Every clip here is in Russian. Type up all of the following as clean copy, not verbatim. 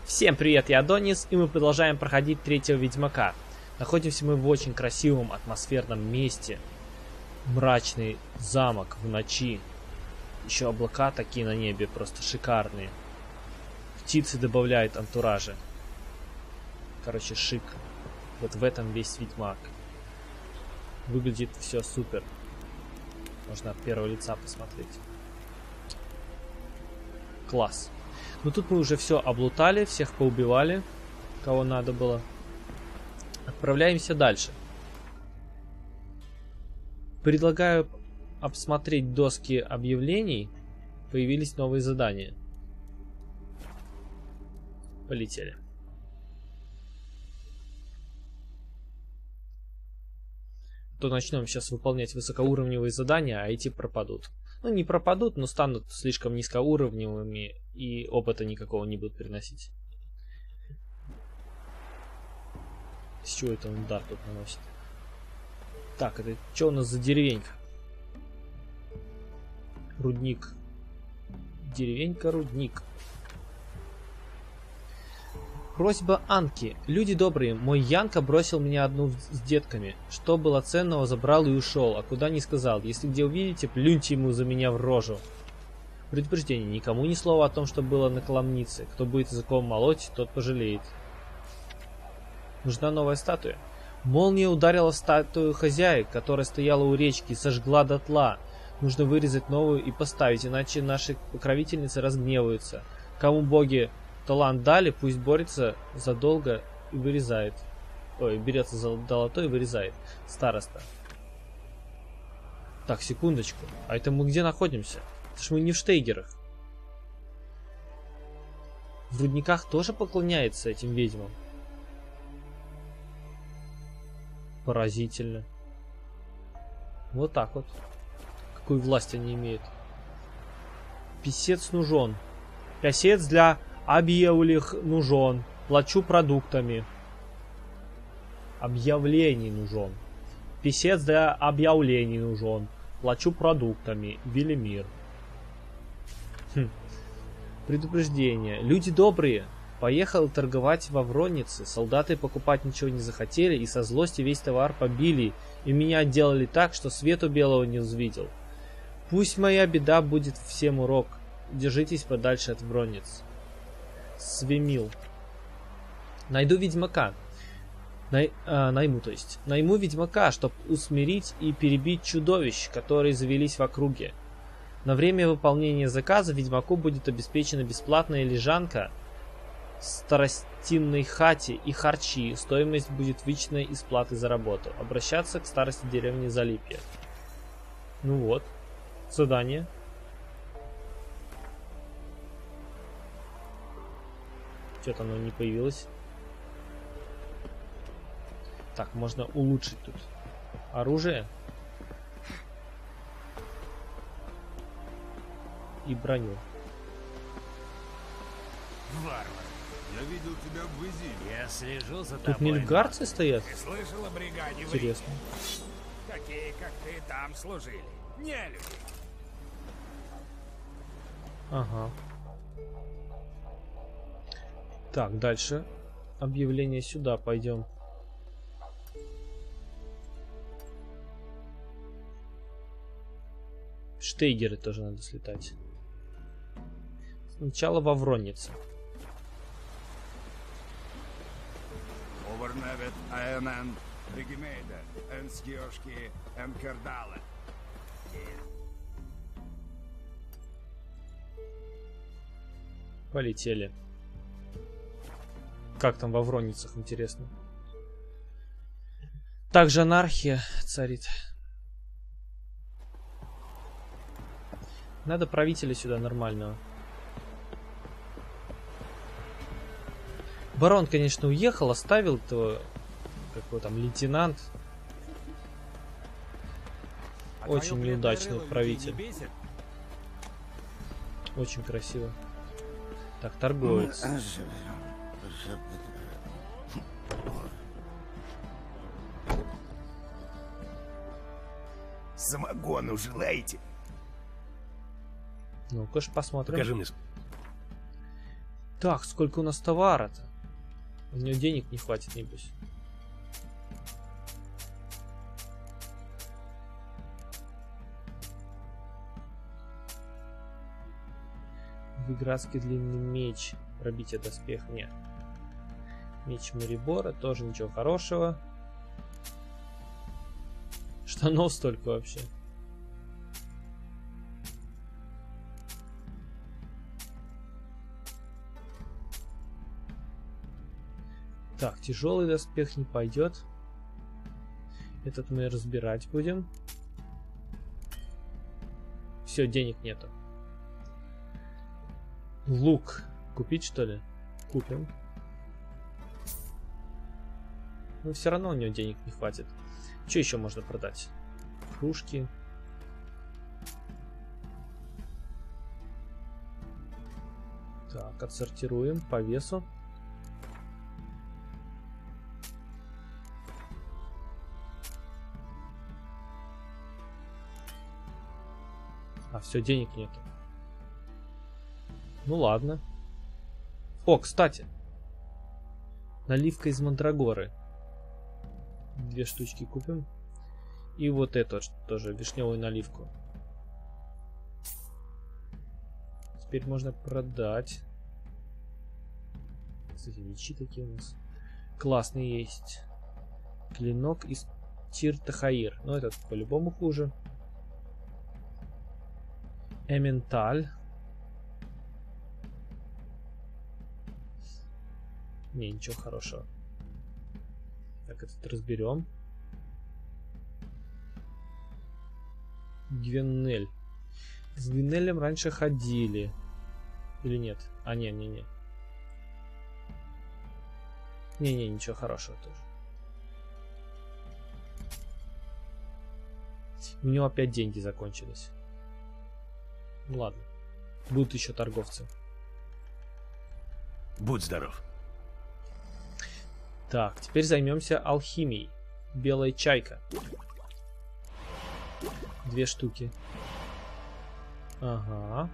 Всем привет, я Адонис, и мы продолжаем проходить третьего Ведьмака. Находимся мы в очень красивом атмосферном месте. Мрачный замок в ночи. Еще облака такие на небе, просто шикарные. Птицы добавляют антуража. Короче, шик. Вот в этом весь Ведьмак. Выглядит все супер. Можно от первого лица посмотреть. Класс. Но тут мы уже все облутали, всех поубивали, кого надо было. Отправляемся дальше. Предлагаю обсмотреть доски объявлений. Появились новые задания. Полетели. То начнем сейчас выполнять высокоуровневые задания, а эти пропадут. Ну, не пропадут, но станут слишком низкоуровневыми и опыта никакого не будут приносить. С чего это он удар тут наносит? Так, это что у нас за деревенька? Рудник. Деревенька, рудник. Просьба Анки. Люди добрые, мой Янка бросил меня одну с детками. Что было ценного, забрал и ушел, а куда не сказал. Если где увидите, плюньте ему за меня в рожу. Предупреждение. Никому ни слова о том, что было на Коломнице. Кто будет языком молоть, тот пожалеет. Нужна новая статуя. Молния ударила в статую хозяек, которая стояла у речки, и сожгла дотла. Нужно вырезать новую и поставить, иначе наши покровительницы разгневаются. Кому боги талант дали, пусть борется задолго и вырезает. Ой, берется за долото и вырезает. Староста. Так, секундочку. А это мы где находимся? Это ж мы не в Штейгерах. В рудниках тоже поклоняется этим ведьмам. Поразительно. Вот так вот. Какую власть они имеют. Писец нужен. Писец для объявленных нужен. Плачу продуктами. Объявлений нужен. Писец для объявлений нужен. Плачу продуктами. Велимир. Предупреждение. Люди добрые. Поехал торговать во Вроннице. Солдаты покупать ничего не захотели и со злости весь товар побили. И меня отделали так, что свету белого не увидел. Пусть моя беда будет всем урок. Держитесь подальше от Вронниц. Свемил. Найду ведьмака. Найму ведьмака, чтобы усмирить и перебить чудовищ, которые завелись в округе. На время выполнения заказа ведьмаку будет обеспечена бесплатная лежанка в старостинной хате и харчи. Стоимость будет вечной из платы за работу. Обращаться к старости деревни Залипье. Ну вот. Задание. Что-то оно не появилось. Так, можно улучшить тут оружие и броню. Варвар, я видел тебя в Изиле. Я слежу за тобой. Тут нильфгардцы стоят? Ты слышал о бригаде? Интересно. Такие, как ты, там служили. Не люди. Ага. Так, дальше. Объявление сюда пойдем. Штейгеры тоже надо слетать. Сначала во Вроннице. Оверневет АНН Регимейда Энскиошки Энкердала. Полетели. Как там во Вронницах, интересно. Также анархия царит. Надо правителя сюда нормального. Барон, конечно, уехал, оставил этого, какой там, лейтенант. Очень неудачный правитель. Очень красиво. Так, торговец. Самогону желаете? Ну-ка ж посмотрим. Покажи мне. Так, сколько у нас товара-то? У него денег не хватит, небось. Виградский длинный меч. Пробитие доспех. Нет. Меч Марибора. Тоже ничего хорошего. Штанов столько вообще. Так, тяжелый доспех не пойдет. Этот мы разбирать будем. Все, денег нету. Лук. Купить, что ли? Купим. Но все равно у него денег не хватит. Что еще можно продать? Кружки. Так, отсортируем по весу. А, все, денег нету. Ну ладно. О, кстати. Наливка из мандрагоры. 2 штучки купим. И вот эту тоже, вишневую наливку. Теперь можно продать. Кстати, мечи такие у нас. Классные есть. Клинок из Тир-Тахаир. Но этот по-любому хуже. Эменталь. Не, ничего хорошего. Так, этот разберем. Гвенель. С Гвенелем раньше ходили. Или нет? А, не-не-не. Не-не, ничего хорошего тоже. У него опять деньги закончились. Ну ладно. Будут еще торговцы. Будь здоров. Так, теперь займемся алхимией. Белая чайка. 2 штуки. Ага.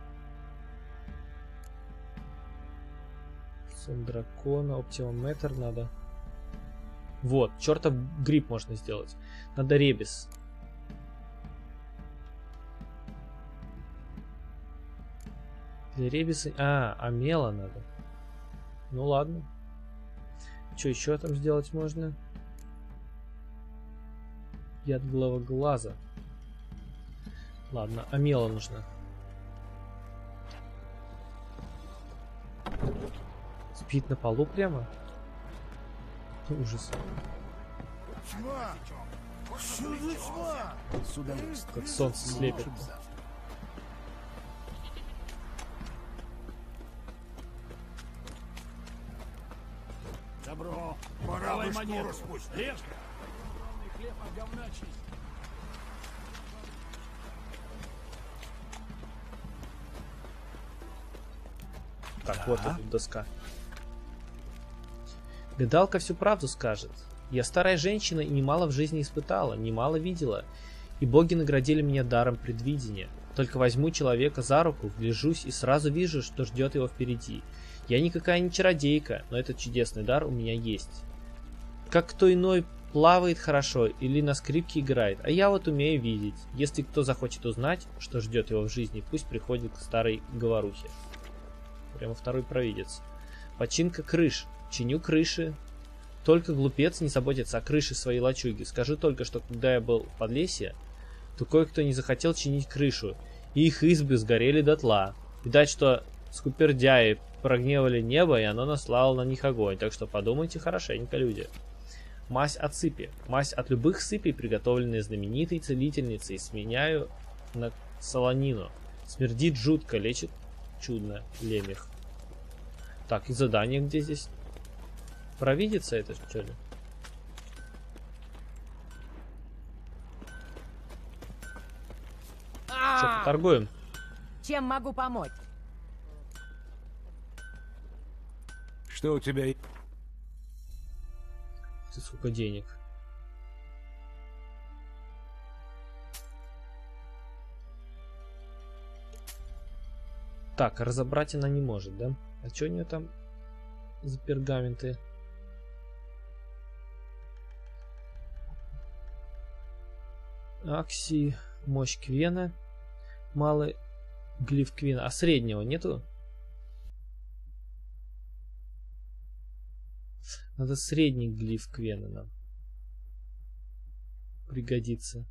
Сон дракона, оптимометр надо. Вот, чертов гриб можно сделать. Надо ребис. Для ребиса... А мела надо. Ну ладно. Что еще там сделать можно? Яд глаза. Ладно, амела нужна. Спит на полу прямо? Ужас. Тьма! Что за тьма? Сюда. Как солнце слепит. Добро. Пора бы шкуру спустить. Лешка. Хлеб от говна чист. Так, вот эта доска. Гадалка всю правду скажет. Я старая женщина и немало в жизни испытала, немало видела. И боги наградили меня даром предвидения. Только возьму человека за руку, вгляжусь и сразу вижу, что ждет его впереди. Я никакая не чародейка, но этот чудесный дар у меня есть. Как кто иной плавает хорошо или на скрипке играет, а я вот умею видеть. Если кто захочет узнать, что ждет его в жизни, пусть приходит к старой говорухе. Прямо второй провидец. Починка крыш. Чиню крыши. Только глупец не заботится о крыше своей лачуги. Скажу только, что когда я был в Подлесье, то кое-кто не захотел чинить крышу, и их избы сгорели дотла. Видать, что скупердяи прогневали небо, и оно наслало на них огонь. Так что подумайте хорошенько, люди. Мазь от сыпи. Мазь от любых сыпей, приготовленная знаменитой целительницей, сменяю на солонину. Смердит жутко, лечит чудно лемех. Так, и задание где здесь? Провидится это, что ли? Что, поторгуем? Чем могу помочь? Что у тебя? Ты сколько денег? Так, разобрать она не может, да? А что у нее там за пергаменты? Акси, мощь Квена, малый глиф Квена. А среднего нету? Надо средний глиф Квена нам пригодится.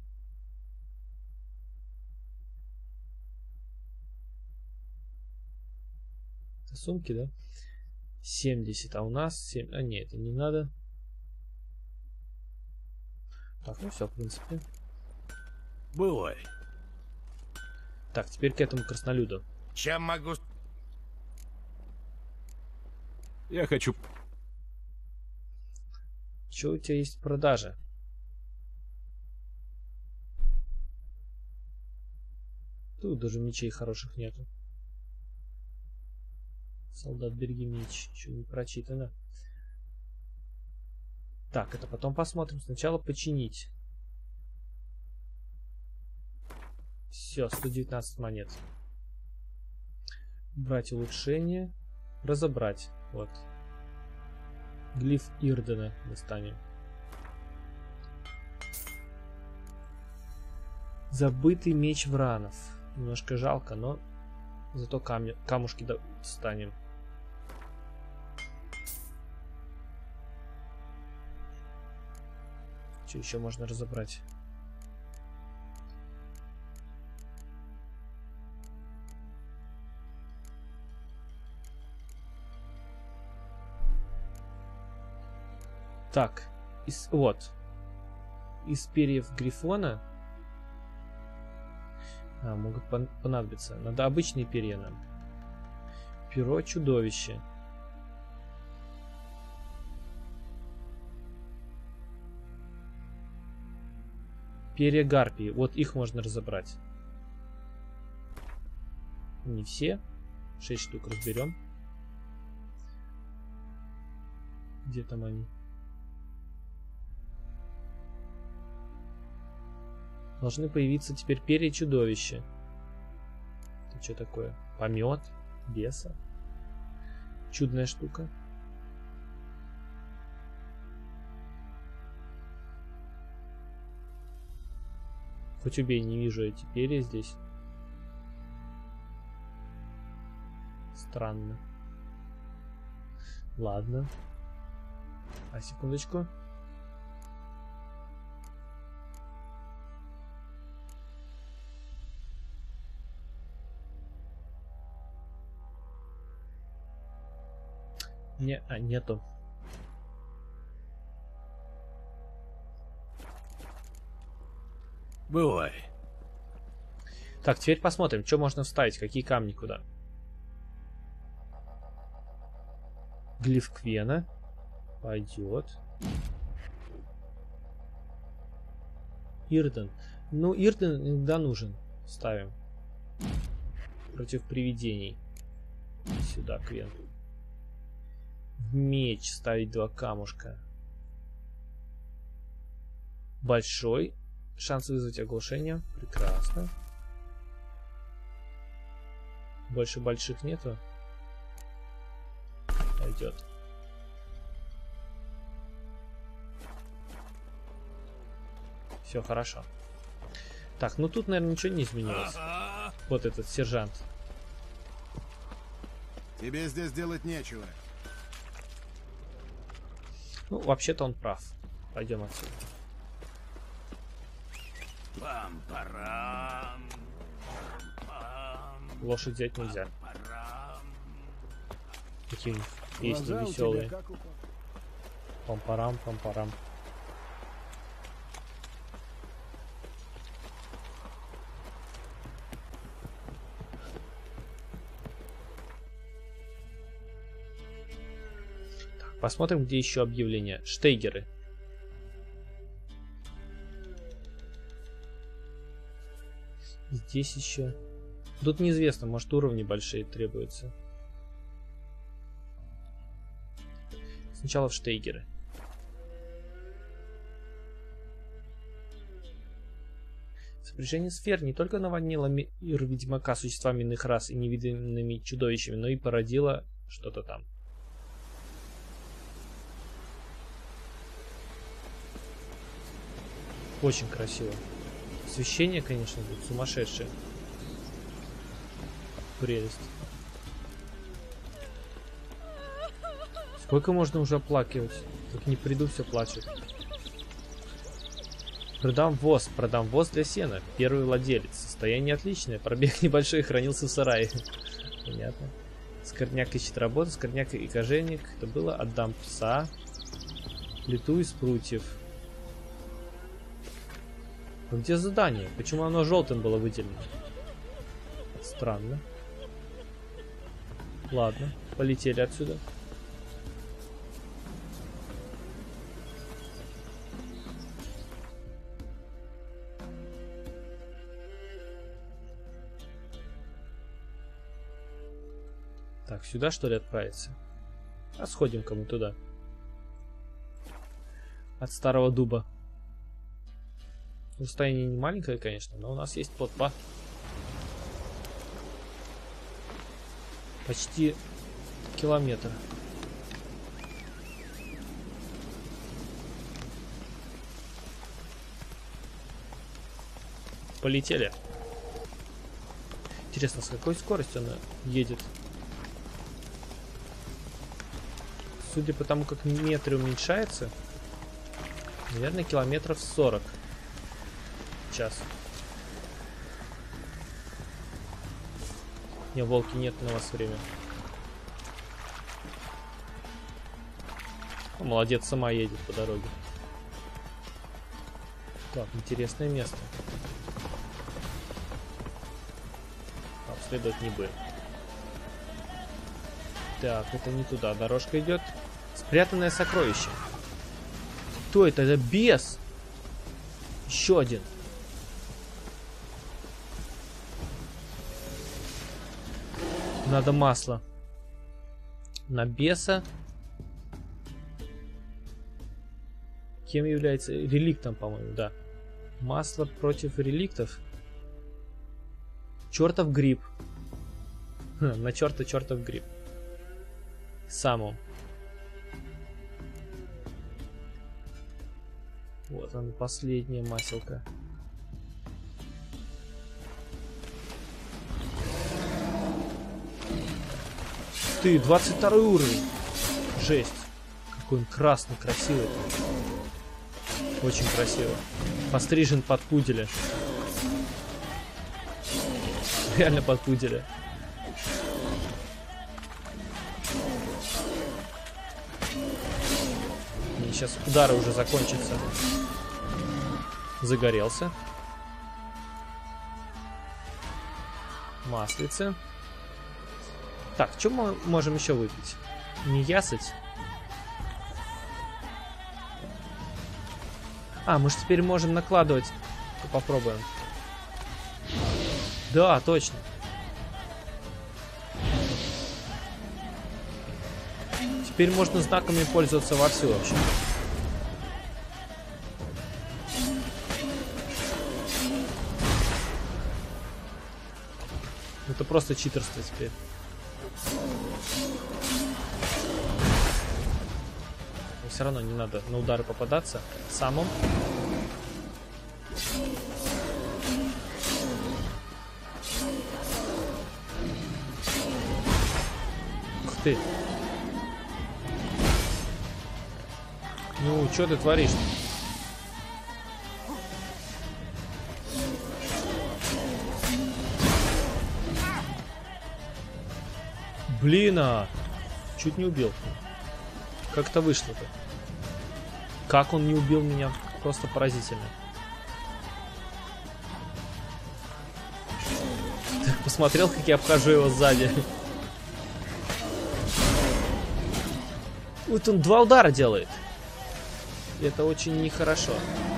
Это сумки, да? 70, а у нас 7. А нет, это не надо. Так, ну все, в принципе. Бывай. Так, теперь к этому краснолюду. Чем могу... Я хочу... Что у тебя есть в продаже? Тут даже мечей хороших нету. Солдат, береги меч. Еще не прочитано. Так, это потом посмотрим. Сначала починить. Все, 119 монет. Брать улучшение. Разобрать. Вот. Глиф Ирдена достанем. Забытый меч Вранов. Немножко жалко, но зато камушки достанем. Что еще можно разобрать? Так, вот. Из перьев Грифона могут понадобиться. Надо обычные перья нам. Перо чудовища. Перья гарпии. Вот их можно разобрать. Не все. 6 штук разберем. Где там они? Должны появиться теперь перья чудовища. Это что такое? Помет? Беса? Чудная штука. Хоть убей, не вижу эти перья здесь. Странно. Ладно. А секундочку. Нету. Бывай. Так, теперь посмотрим, что можно вставить, какие камни куда. Глиф Квена. Пойдет. Ирден. Ну, Ирден иногда нужен. Ставим. Против привидений. Сюда, Квен. В меч ставить 2 камушка. Большой. Шанс вызвать оглушение. Прекрасно. Больше больших нету. Пойдет. Все хорошо. Так, ну тут, наверное, ничего не изменилось. Вот этот сержант. Тебе здесь делать нечего. Ну, вообще-то он прав. Пойдем отсюда. Пам-парам. Лошадь взять нельзя. Какие у них песни Глаза у веселые. тебя как у... Пам-парам, пам-парам. Так, посмотрим, где еще объявления. Штейгеры. Здесь еще. Тут неизвестно, может уровни большие требуются. Сначала в Штейгеры. Спряжение сфер не только наводнило мир Ведьмака существами иных рас и невиданными чудовищами, но и породило что-то там. Очень красиво. Освещение, конечно, будет сумасшедшее. Прелесть. Сколько можно уже оплакивать? Как не приду, все плачут. Продам воз для сена. Первый владелец. Состояние отличное. Пробег небольшой, хранился в сарае. Понятно. Скорняк ищет работу. Скорняк и кожевник. Это было. Отдам пса. Плиту из прутьев. А где задание? Почему оно желтым было выделено? Странно. Ладно, полетели отсюда. Так, сюда что ли отправиться? А сходим-ка мы туда. От старого дуба. Расстояние не маленькое, конечно, но у нас есть плотва. Почти километр. Полетели. Интересно, с какой скоростью она едет? Судя по тому, как метры уменьшаются, наверное, километров 40 в час. Не, волки, нет на вас время. О, молодец, сама едет по дороге. Так, интересное место. Обследовать не будем. Так, это не туда. Дорожка идет. Спрятанное сокровище. Кто это? Это бес. Еще один. Надо масло. На беса. Кем является? Реликтом, по-моему, да. Масло против реликтов. Чертов гриб. На черта чертов гриб. Саму. Вот он, последняя маселка. Ты, 22 уровень. Жесть. Какой он красный, красивый. Очень красиво. Пострижен под пуделя. Реально под пуделя. И сейчас удары уже закончатся. Загорелся. Маслица. Так, что мы можем еще выпить? Не ясыть. А, мы же теперь можем накладывать. Попробуем. Да, точно. Теперь можно знаками пользоваться вовсю вообще. Это просто читерство теперь. Но все равно не надо на удары попадаться. Самым. Ух ты. Ну, что ты творишь? Блин, чуть не убил. Как это вышло-то? Как он не убил меня? Просто поразительно. Так, посмотрел, как я обхожу его сзади. Вот он 2 удара делает. И это очень нехорошо.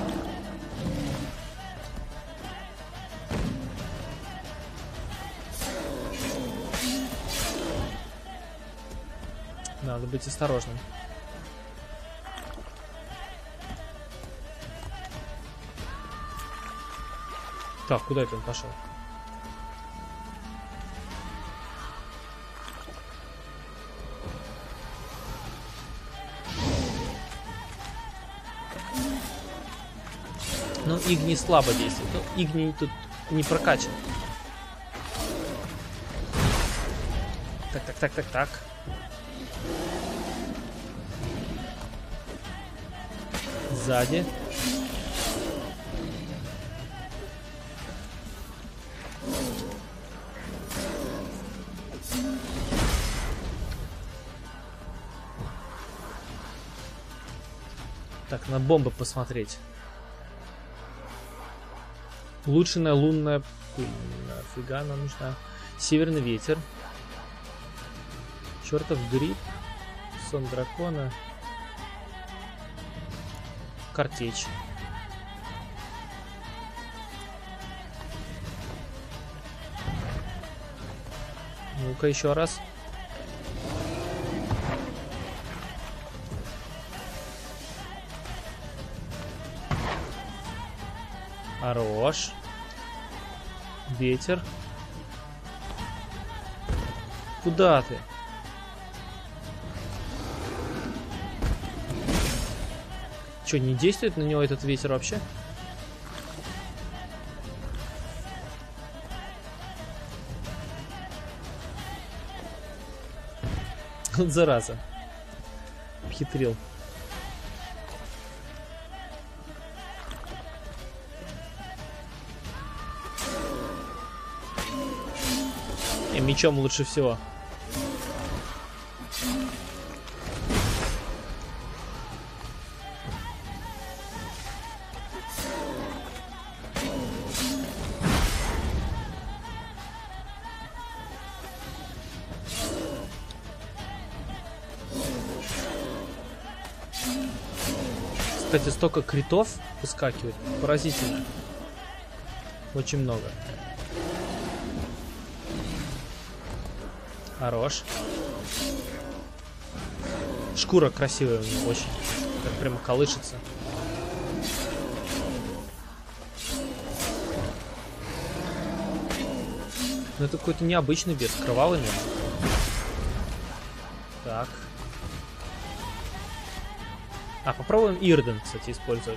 Надо быть осторожным. Так, куда это он пошел? Ну, Игни слабо действует. Ну, Игни тут не прокачан. Так. Сзади. Так, на бомбы посмотреть. Улучшенная лунная пыль. Нафига она нужна? Северный ветер. Чертов гриб. Сон дракона. Картечь. Ну-ка еще раз. Хорош. Ветер. Куда ты? Что, не действует на него этот ветер вообще? Вот зараза. Хитрил. Мечом лучше всего. Кстати, столько критов выскакивает. Поразительно. Очень много. Хорош. Шкура красивая у него очень. Так прямо колышется. Но это какой-то необычный бес. Кровавый, наверное. Так. А, попробуем Ирден, кстати, использовать.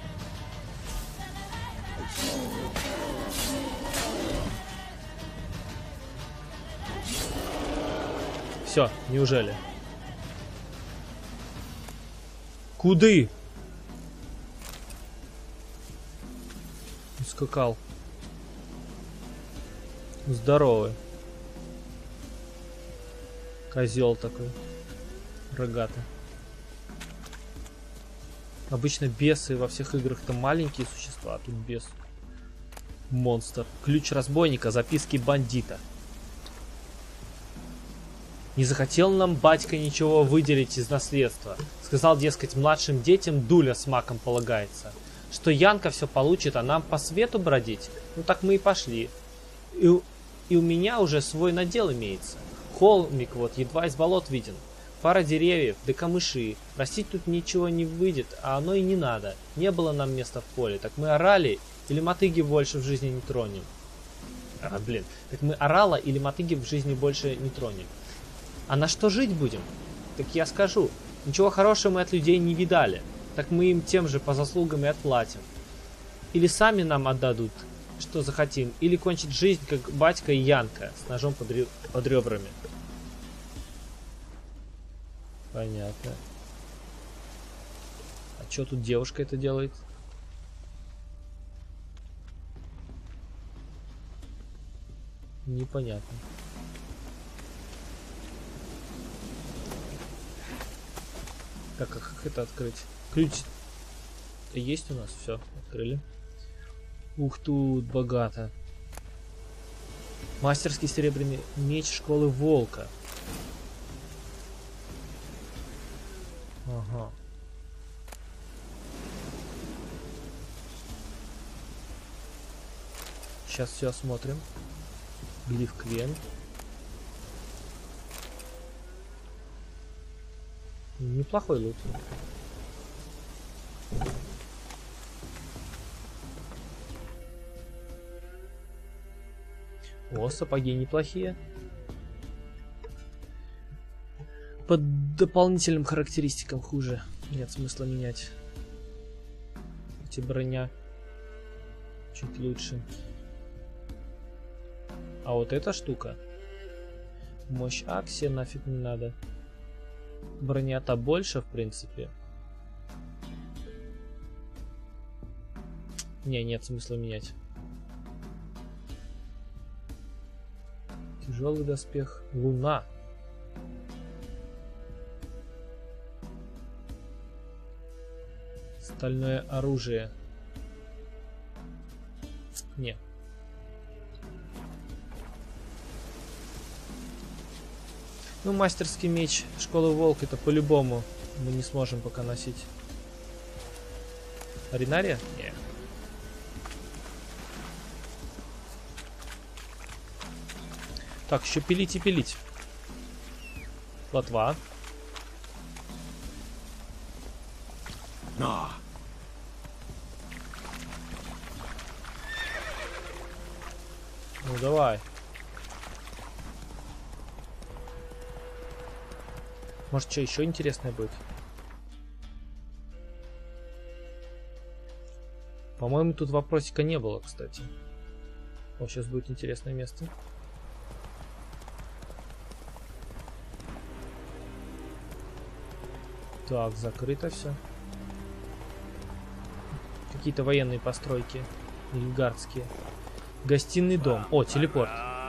Все, неужели? Куды? Ускакал. Здоровый. Козел такой. Рогатый. Обычно бесы во всех играх-то маленькие существа, а тут бес. Монстр. Ключ разбойника, записки бандита. Не захотел нам батька ничего выделить из наследства. Сказал, дескать, младшим детям дуля с маком полагается. Что Янка все получит, а нам по свету бродить? Ну так мы и пошли. И у меня уже свой надел имеется. Холмик вот едва из болот виден. Пара деревьев, да камыши. Растить тут ничего не выйдет, а оно и не надо. Не было нам места в поле. Так мы орали, или мотыги больше в жизни не тронем. Так мы орала или мотыги в жизни больше не тронем. А на что жить будем? Так я скажу. Ничего хорошего мы от людей не видали. Так мы им тем же по заслугам и отплатим. Или сами нам отдадут, что захотим. Или кончить жизнь, как батька и Янка, с ножом под ребрами. Понятно. А что тут девушка это делает? Непонятно. Так, а как это открыть? Ключ есть у нас? Все, открыли. Ух, тут богато. Мастерский серебряный меч школы волка. Ага. Сейчас все осмотрим. Глиф Квен. Неплохой лут. О, сапоги неплохие. По дополнительным характеристикам хуже. Нет смысла менять. Эти броня чуть лучше. А вот эта штука. Мощь Аксия нафиг не надо. Броня-то больше, в принципе. Не, нет смысла менять. Тяжелый доспех. Луна. Стальное оружие. Не. Ну, мастерский меч Школы Волк это по-любому мы не сможем пока носить. Аринария? Нет. Так, еще пилить и пилить. Плотва. Но. Ну давай. Может, что еще интересное будет? По-моему, тут вопросика не было, кстати. О, сейчас будет интересное место. Так, закрыто все. Какие-то военные постройки. Нильфгардские. Гостиный дом. О, телепорт.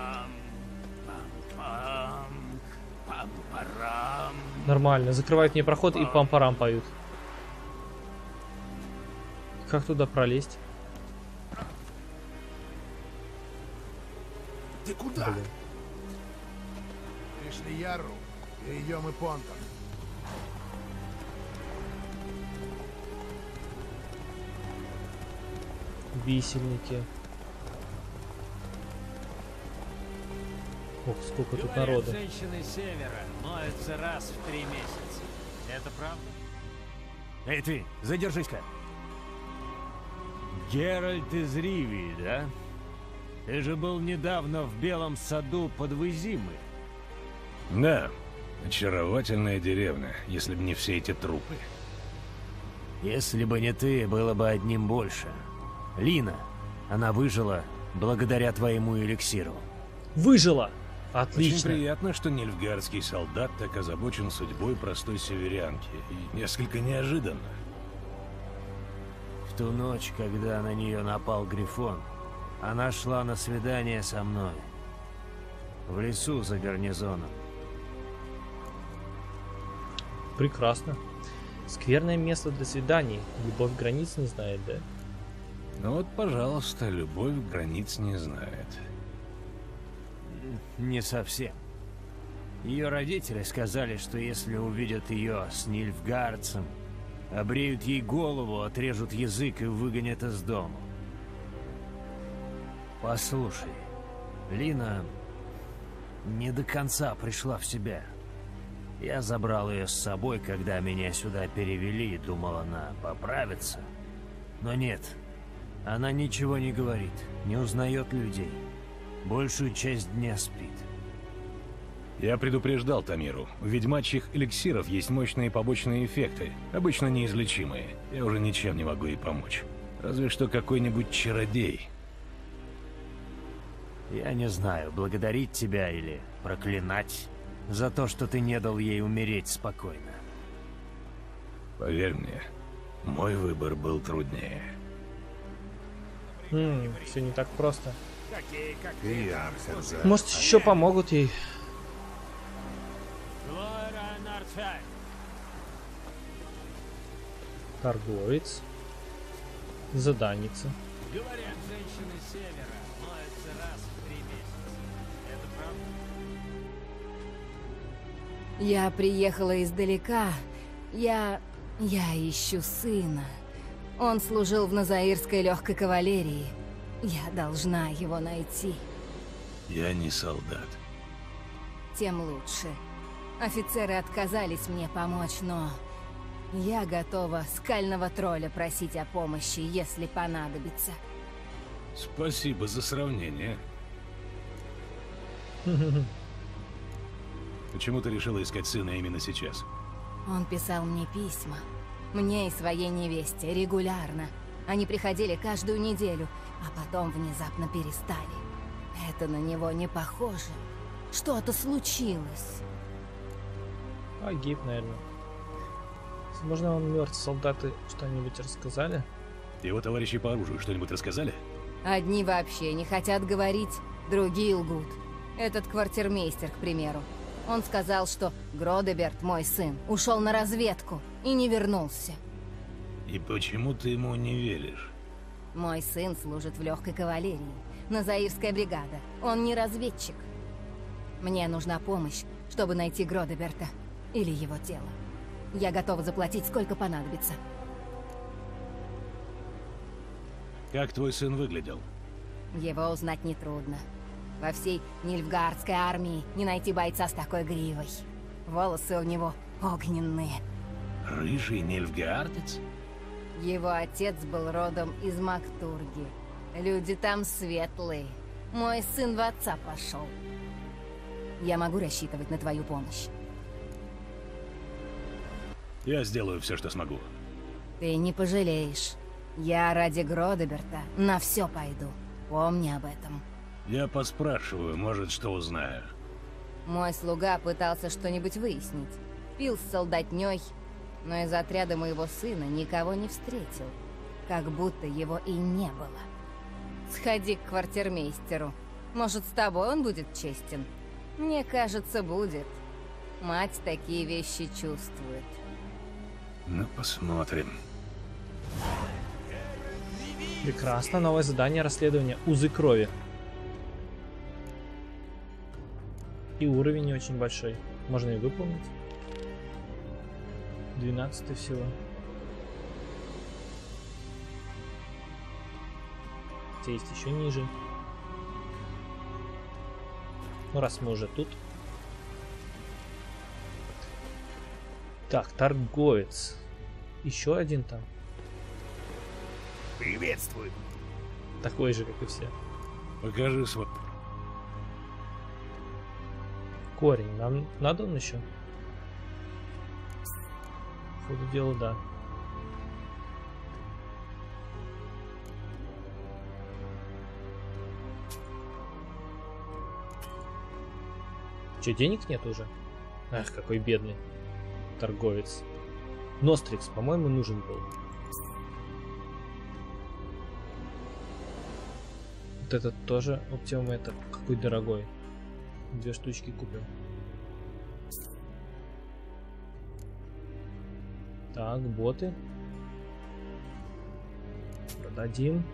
Нормально. Закрывают мне проход и пам-парам поют. Как туда пролезть? Ты куда? Блин. Пришли Яру, и идем и Понтон. Висельники. Ох, сколько тут народу. Женщины севера моются раз в 3 месяца. Это правда? Эй ты, задержись-ка. Геральт из Ривии, да? Ты же был недавно в Белом саду под Визимой. Да, очаровательная деревня, если бы не все эти трупы. Если бы не ты, было бы одним больше. Лина, она выжила благодаря твоему эликсиру. Выжила! Очень Отлично. приятно, что нильфгардский солдат так озабочен судьбой простой северянки. И несколько неожиданно. В ту ночь, когда на нее напал Грифон, она шла на свидание со мной. В лесу за гарнизоном. Прекрасно. Скверное место для свиданий. Любовь границ не знает, да? Ну вот, пожалуйста, любовь границ не знает. Не совсем. Ее родители сказали, что если увидят ее с нильфгардцем, обреют ей голову, отрежут язык и выгонят из дома. Послушай, Лина не до конца пришла в себя. Я забрал ее с собой, когда меня сюда перевели, и думал, она поправится. Но нет, она ничего не говорит, не узнает людей. Большую часть дня спит. Я предупреждал Тамиру. У ведьмачьих эликсиров есть мощные побочные эффекты, обычно неизлечимые. Я уже ничем не могу ей помочь. Разве что какой-нибудь чародей. Я не знаю, благодарить тебя или проклинать за то, что ты не дал ей умереть спокойно. Поверь мне, мой выбор был труднее. Все не так просто. Ты, Арсенза. Может, еще помогут ей. Торговец. Заданница. Говорят, женщины севера моются раз в 3 месяца. Это правда? Я приехала издалека. Я ищу сына. Он служил в Назаирской легкой кавалерии. Я должна его найти. Я не солдат. Тем лучше. Офицеры отказались мне помочь, но я готова скального тролля просить о помощи, если понадобится. Спасибо за сравнение. Почему ты решила искать сына именно сейчас? Он писал мне письма. Мне и своей невесте регулярно. Они приходили каждую неделю, а потом внезапно перестали. Это на него не похоже. Что-то случилось. Погиб, наверное. Возможно, он мертв. Солдаты что-нибудь рассказали? Его товарищи по оружию что-нибудь рассказали? Одни вообще не хотят говорить, другие лгут. Этот квартирмейстер, к примеру. Он сказал, что Гродеберт, мой сын, ушел на разведку и не вернулся. И почему ты ему не веришь? Мой сын служит в легкой кавалерии. Назаирская бригада. Он не разведчик. Мне нужна помощь, чтобы найти Гродеберта или его тело. Я готова заплатить, сколько понадобится. Как твой сын выглядел? Его узнать нетрудно. Во всей Нильфгаардской армии не найти бойца с такой гривой. Волосы у него огненные. Рыжий нильфгаардец? Его отец был родом из Мактурги. Люди там светлые. Мой сын в отца пошел. Я могу рассчитывать на твою помощь. Я сделаю все, что смогу. Ты не пожалеешь. Я ради Гродеберта на все пойду. Помни об этом. Я поспрашиваю, может, что узнаю. Мой слуга пытался что-нибудь выяснить. Пил с солдатней, но из отряда моего сына никого не встретил. Как будто его и не было. Сходи к квартирмейстеру. Может, с тобой он будет честен? Мне кажется, будет. Мать такие вещи чувствует. Ну, посмотрим. Прекрасно. Новое задание расследования. Узы крови. И уровень не очень большой. Можно и выполнить. 12 всего. Хотя есть еще ниже. Ну, раз мы уже тут. Так, торговец. Еще один там. Приветствую. Такой же, как и все. Покажи свой... Корень. Нам надо он еще? По ходу дела, да. Че, денег нет уже? Ах, какой бедный торговец. Нострикс, по-моему, нужен был. Вот этот тоже оптиометр. Какой дорогой. 2 штучки купил. Так, боты. Продадим.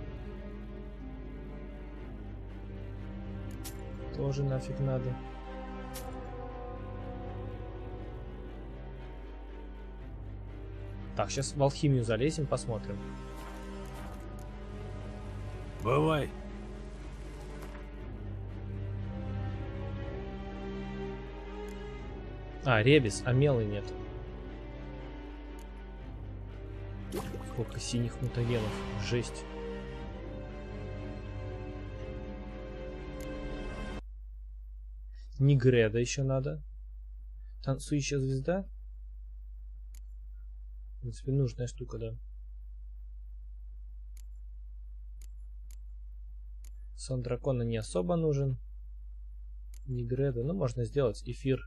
Тоже нафиг надо. Так, сейчас в алхимию залезем, посмотрим. Бывай. А, ребис, а мелы нет. Сколько синих мутагенов. Жесть. Нигреда еще надо. Танцующая звезда. В принципе, нужная штука, да. Сон дракона не особо нужен. Нигреда. Ну, можно сделать эфир.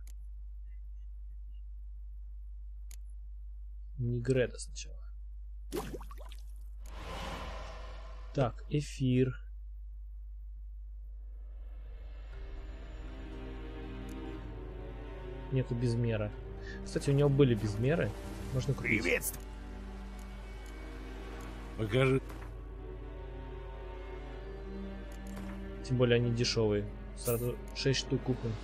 Нигреда сначала. Так, эфир. Нету безмера. Кстати, у него были безмеры. Можно купить. Приветствую. Покажи. Тем более они дешевые. Сразу 6 штук купим.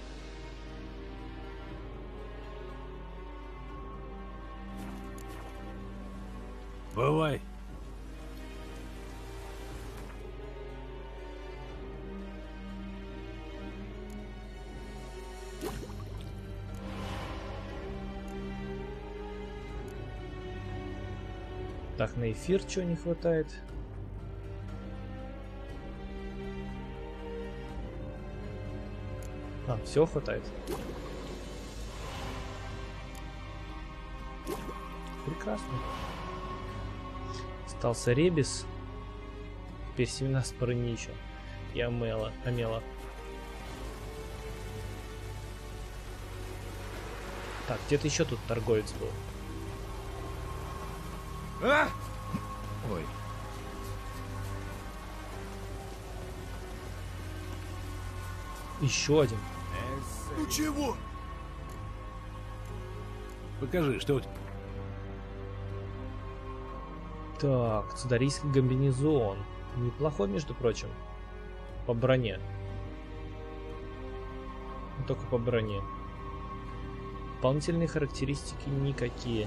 Бывай. Так, на эфир чего не хватает? А, все хватает. Прекрасно. Остался ребис. Теперь семена спорынича. И амела. Так, где-то еще тут торговец был. Ой. Еще один. Ну чего? Покажи, что у тебя. Так, цударийский комбинезон. Неплохой, между прочим. По броне. Но только по броне. Дополнительные характеристики никакие.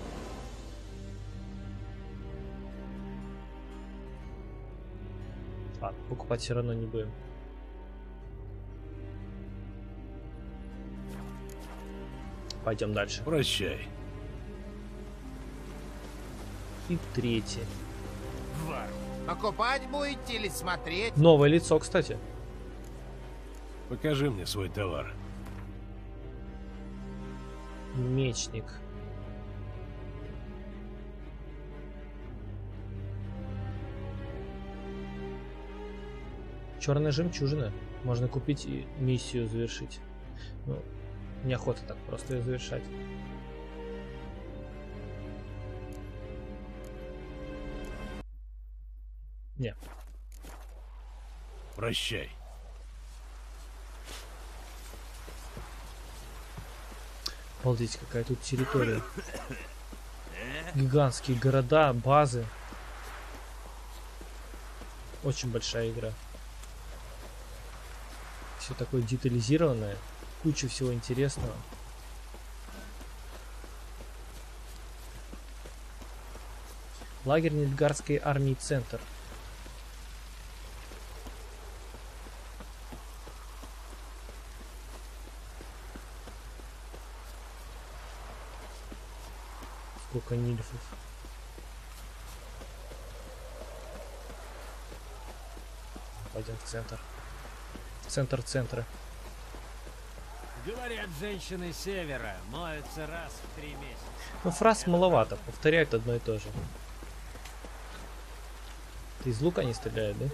Ладно, покупать все равно не будем. Пойдем дальше. Прощай. И третий. Покупать будете или смотреть? Новое лицо, кстати. Покажи мне свой товар. Мечник. Черная жемчужина. Можно купить и миссию завершить. Ну, неохота так просто ее завершать. Не. Прощай. Обалдеть, какая тут территория. Гигантские города, базы. Очень большая игра. Все такое детализированное. Куча всего интересного. Лагерь Нильфгардской армии Центр. Сколько нильфов. Пойдем в центр. Центр центра. Говорят, женщины севера моются раз в 3 месяца. Ну, фраз маловато, повторяют одно и то же. Ты из лука не стреляет, да?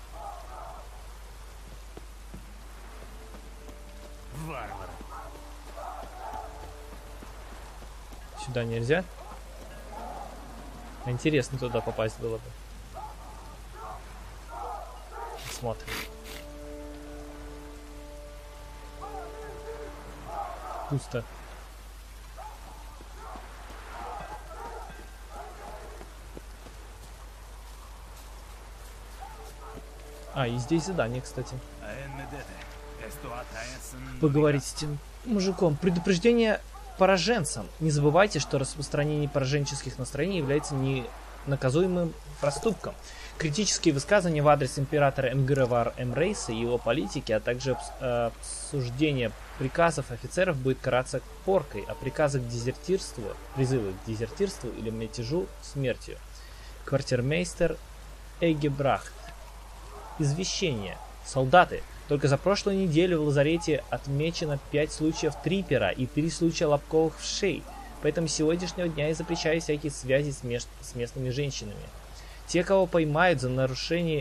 Варвары. Сюда нельзя? Интересно туда попасть было бы. Смотрим. Пусто. А, и здесь задание, кстати. Поговорить с этим мужиком. Предупреждение пораженцам. Не забывайте, что распространение пораженческих настроений является ненаказуемым проступком. Критические высказывания в адрес императора Эмгревар Эмрейса и его политики, а также обсуждение приказов офицеров будет караться поркой, а приказы к дезертирству, призывы к дезертирству или мятежу смертью. Квартирмейстер Эгебрахт. Извещение. Солдаты. Только за прошлую неделю в лазарете отмечено 5 случаев трипера и 3 случая лобковых вшей. Поэтому с сегодняшнего дня я запрещаю всякие связи с местными женщинами. Те, кого поймают за нарушение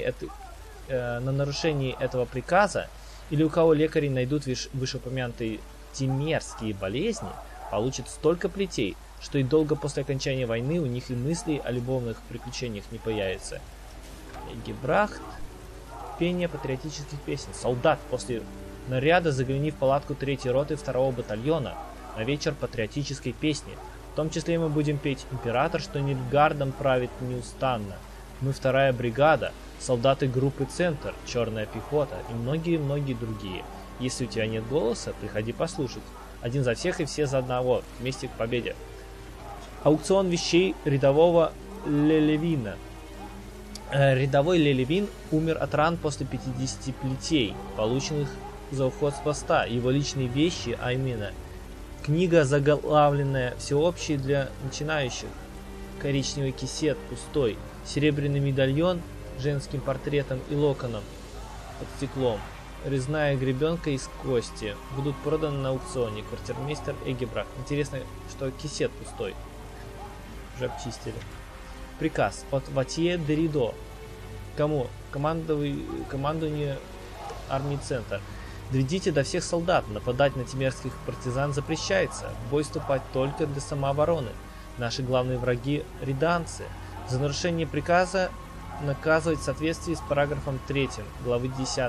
этого приказа, или у кого лекари найдут вышеупомянутые тимерские болезни, получат столько плетей, что и долго после окончания войны у них и мыслей о любовных приключениях не появится. Эгебрахт. Пение патриотических песен. Солдат, после наряда загляни в палатку 3-й роты 2-го батальона на вечер патриотической песни. В том числе мы будем петь «Император, что Нильфгардом правит неустанно». Мы 2-я бригада, солдаты группы «Центр», «Черная пехота» и многие-многие другие. Если у тебя нет голоса, приходи послушать. Один за всех и все за одного. Вместе к победе. Аукцион вещей рядового Лелевина. Рядовой Лелевин умер от ран после 50 плетей, полученных за уход с поста. Его личные вещи, а именно книга, заглавленная «Всеобщий для начинающих», коричневый кисет пустой, серебряный медальон с женским портретом и локоном под стеклом, резная гребенка из кости. Будут проданы на аукционе. Квартирмейстер Эгебрах. Интересно, что кисет пустой. Уже обчистили. Приказ от Ватье Деридо. Кому? Командованию армии Центр. Доведите до всех солдат. Нападать на тимерских партизан запрещается. В бой вступать только для самообороны. Наши главные враги — риданцы. За нарушение приказа наказывать в соответствии с параграфом 3 главы 10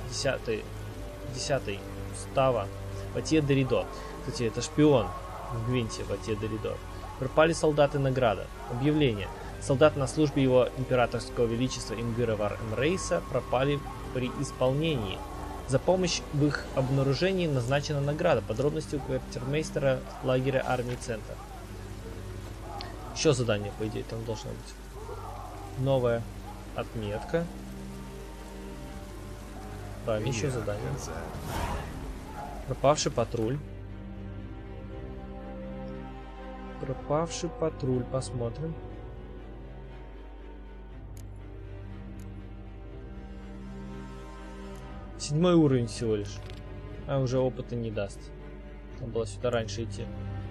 устава Ватье Деридо. Кстати, это шпион в Гвинте Ватье Деридо. Пропали солдаты награда. Объявление. Солдаты на службе его императорского величества Имгыра Вар Эмрейса пропали при исполнении. За помощь в их обнаружении назначена награда. Подробности у квартирмейстера лагеря армии Центр. Еще задание, по идее, там должно быть. Новая отметка. Правильно, еще задание. Пропавший патруль. Пропавший патруль, посмотрим. Седьмой уровень всего лишь. А уже опыта не даст. Надо было сюда раньше идти.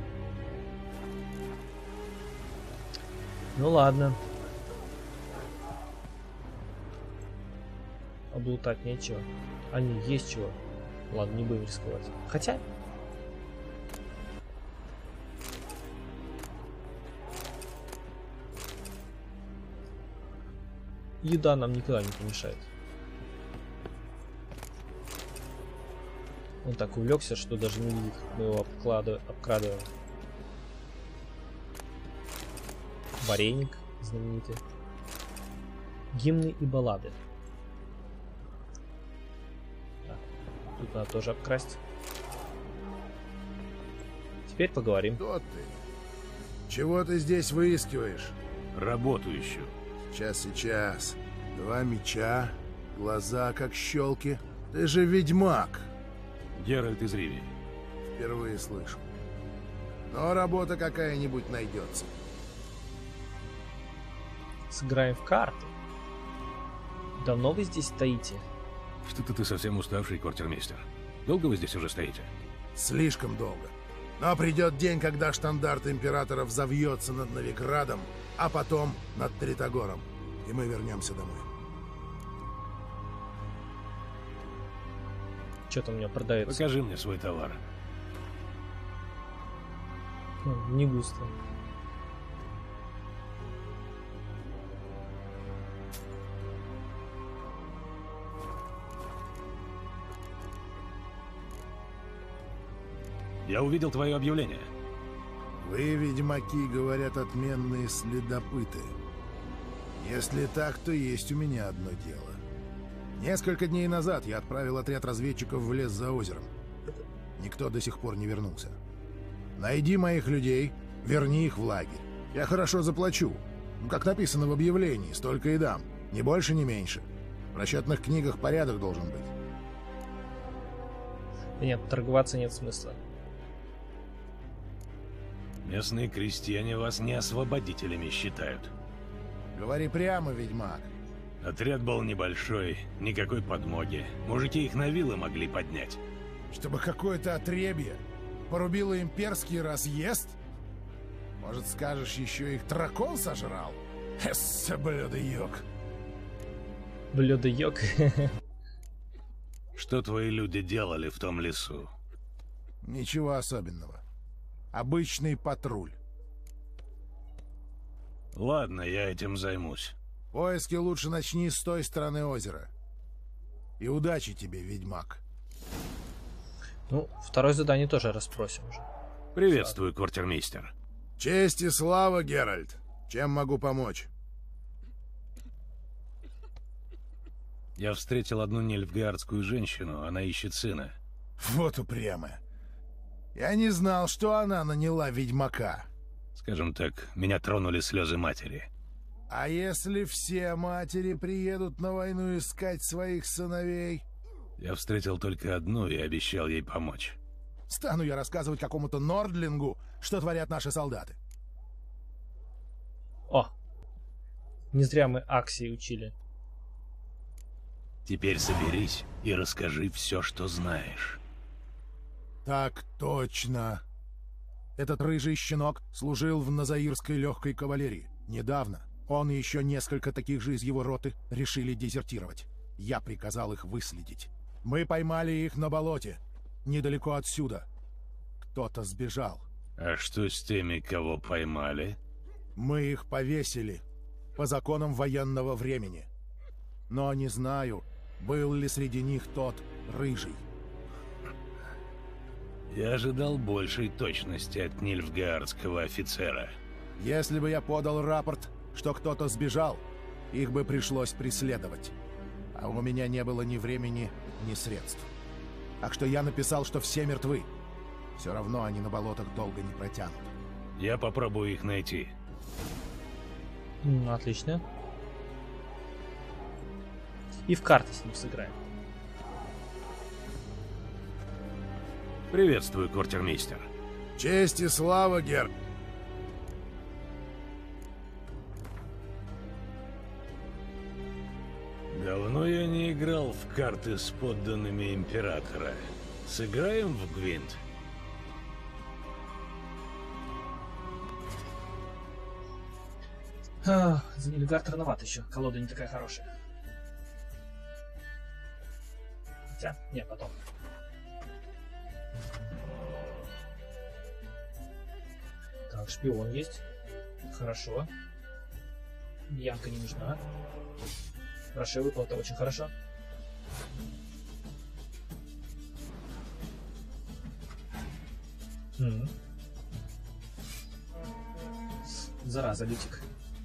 Ну ладно. Облутать нечего. А не, есть чего. Ладно, не будем рисковать. Хотя... еда нам никогда не помешает. Он так увлекся, что даже не видит, как мы его обкрадываем. Вареник знаменитый. Гимны и баллады. Так, тут надо тоже обкрасть. Теперь поговорим. Кто ты? Чего ты здесь выискиваешь? Работу ищу. Сейчас. 2 меча, глаза как щелки. Ты же ведьмак. Геральт из Ривии. Впервые слышу. Но работа какая-нибудь найдется. Сыграем в карты. Давно вы здесь стоите? Что-то ты совсем уставший, квартирмейстер. Долго вы здесь уже стоите? Слишком долго. Но придет день, когда штандарт императора взовьется над Новиградом, а потом над Тритогором, и мы вернемся домой. Что там у меня продается? Покажи мне свой товар. Не густо. Я увидел твое объявление. Вы, ведьмаки, говорят, отменные следопыты. Если так, то есть у меня одно дело. Несколько дней назад я отправил отряд разведчиков в лес за озером. Никто до сих пор не вернулся. Найди моих людей, верни их в лагерь. Я хорошо заплачу. Как написано в объявлении, столько и дам. Ни больше, ни меньше. В расчетных книгах порядок должен быть. Нет, торговаться нет смысла. Местные крестьяне вас не освободителями считают. Говори прямо, ведьмак. Отряд был небольшой, никакой подмоги. Мужики их на вилы могли поднять. Чтобы какое-то отребье порубило имперский разъезд? Может, скажешь, еще их дракон сожрал? Эссе, блюдо-йог. Блюдо-йог. Что твои люди делали в том лесу? Ничего особенного. Обычный патруль. Ладно, я этим займусь. Поиски лучше начни с той стороны озера. И удачи тебе, ведьмак. Ну, второе задание тоже расспросим уже. Приветствую, квартирмейстер. Честь и слава, Геральт. Чем могу помочь? Я встретил одну нильфгаардскую женщину, она ищет сына. Вот упрямая. Я не знал, что она наняла ведьмака. Скажем так, меня тронули слезы матери. А если все матери приедут на войну искать своих сыновей? Я встретил только одну и обещал ей помочь. Стану я рассказывать какому-то нордлингу, что творят наши солдаты. О! Не зря мы Аксии учили. Теперь соберись и расскажи все, что знаешь. Так точно. Этот рыжий щенок служил в Назаирской легкой кавалерии. Недавно он и еще несколько таких же из его роты решили дезертировать. Я приказал их выследить. Мы поймали их на болоте, недалеко отсюда. Кто-то сбежал. А что с теми, кого поймали? Мы их повесили по законам военного времени. Но не знаю, был ли среди них тот рыжий. Я ожидал большей точности от нильфгаардского офицера. Если бы я подал рапорт, что кто-то сбежал, их бы пришлось преследовать. А у меня не было ни времени, ни средств. Так что я написал, что все мертвы. Все равно они на болотах долго не протянут. Я попробую их найти. Отлично. И в карты с ним сыграем. Приветствую, квартирмейстер. Честь и слава, Герр. Давно я не играл в карты с подданными императора. Сыграем в гвинт? За Нильфгард рановато еще. Колода не такая хорошая. Хотя, нет, потом. Так, шпион есть. Хорошо. Янка не нужна. Хорошо, выпал, это очень хорошо. Зараза, Лютик.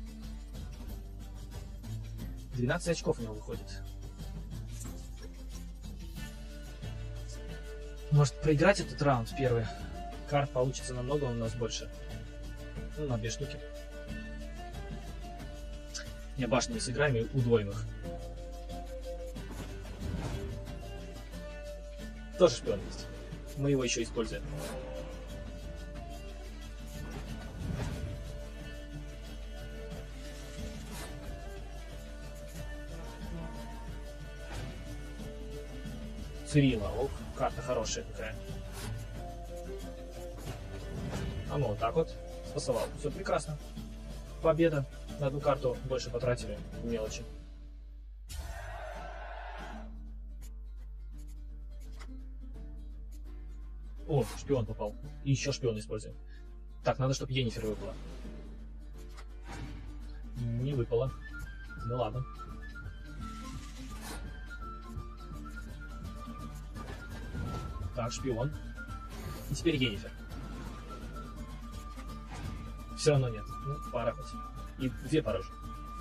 12 очков у него выходит. Может проиграть этот раунд первый? Карт получится намного у нас больше. Ну, на 2 штуки. Не, башни сыграем и удвоим их. Тоже шпион есть. Мы его еще используем. Цирила, ох, карта хорошая такая. А ну вот так вот спасовал. Все прекрасно. Победа. На одну карту больше потратили. Мелочи. О, шпион попал. И еще шпион используем. Так, надо, чтобы Йеннифер выпала. Не выпала. Ну ладно. Так, шпион. И теперь Йеннифер. Все равно нет. Ну, пара хоть. И 2 пары уже.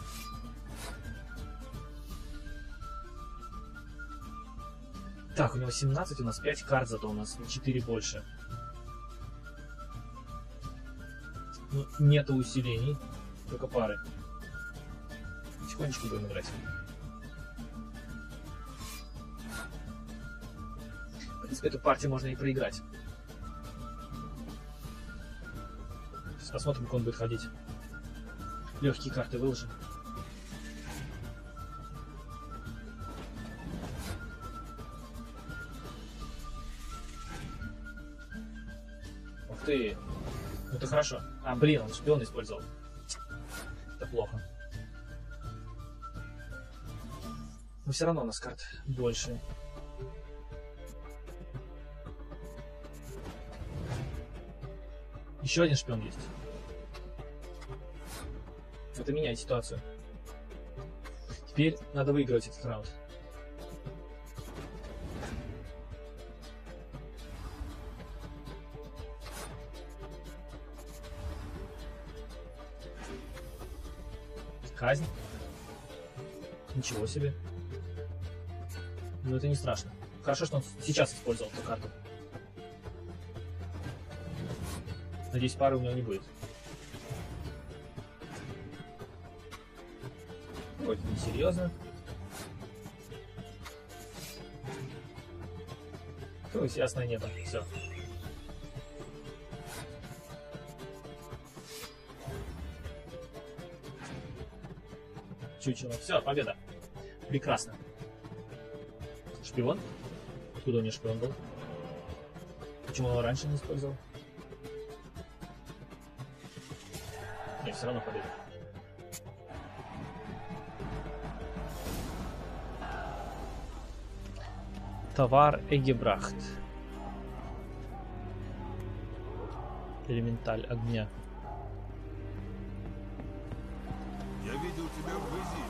Так, у него 17, у нас 5 карт, зато у нас на 4 больше. Ну, нету усилений, только пары. Потихонечку будем играть. В принципе, эту партию можно и проиграть. Сейчас посмотрим, как он будет ходить. Легкие карты выложим. Ух ты! Ну это хорошо. А, блин, он шпион использовал. Это плохо. Но все равно у нас карт больше. Еще один шпион есть. Это меняет ситуацию. Теперь надо выигрывать этот раунд. Казнь. Ничего себе. Но это не страшно. Хорошо, что он сейчас использовал эту карту. Надеюсь, пары у него не будет. Ой, это несерьезно. То есть ясно нету. Все. Чучело. Все, победа. Прекрасно. Шпион? Откуда у него шпион был? Почему он его раньше не использовал? Не, все равно подойдет. Товар Эгебрахт. Элементаль огня. Я видел тебя в Визире.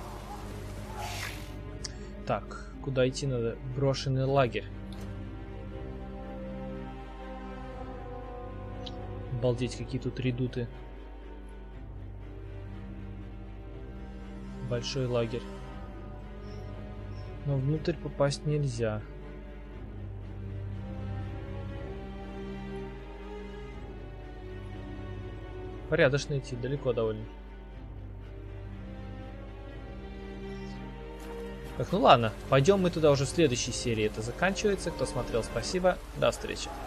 Так, куда идти надо? Брошенный лагерь. Обалдеть, какие тут редуты. Большой лагерь. Но внутрь попасть нельзя. Порядочно идти, далеко довольно. Так, ну ладно, пойдем мы туда уже в следующей серии. Это заканчивается. Кто смотрел, спасибо. До встречи.